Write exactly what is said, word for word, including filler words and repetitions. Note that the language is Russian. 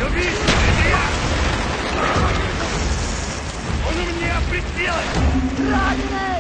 Любить! Это я! Он у меня прицелен! Раненый!